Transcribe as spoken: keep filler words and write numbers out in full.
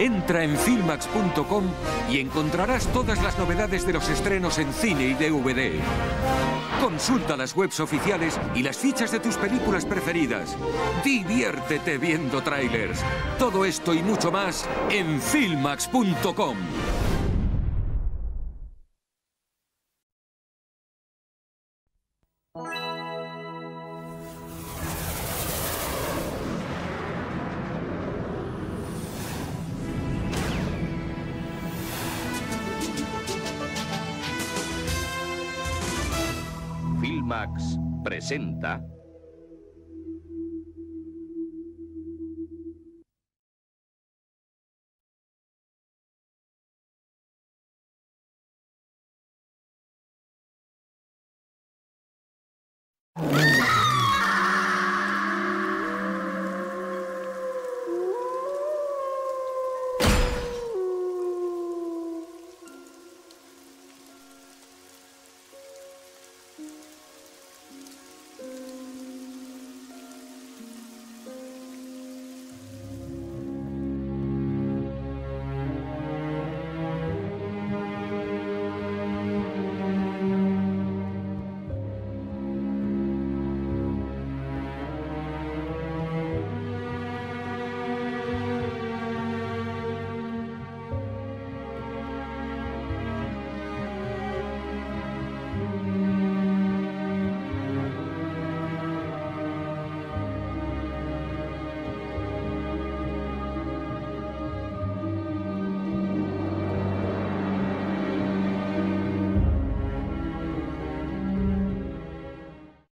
Entra en Filmax punto com y encontrarás todas las novedades de los estrenos en cine y D V D. Consulta las webs oficiales y las fichas de tus películas preferidas. Diviértete viendo trailers. Todo esto y mucho más en Filmax punto com. Filmax presenta